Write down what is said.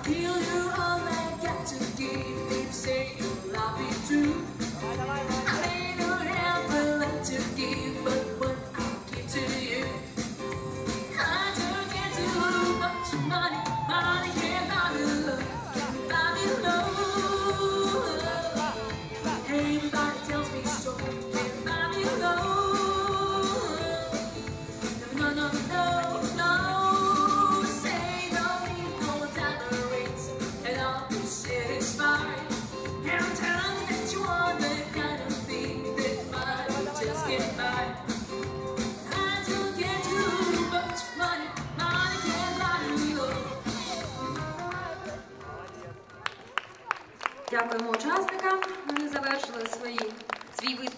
give you all I got to give. If say you love me too, I may not have a lot to give, but what I'll give to you. I don't get too much money, money can't buy me love, can't buy me love. Everybody tells me so, can't buy me love. No, no, no, no, say no need no tolerance, and I'll be satisfied. And tell me that you want the kind of thing that might just get by. I don't get too much money, money can't buy me love. Дякуємо учасникам. Вони завершили свій виступ.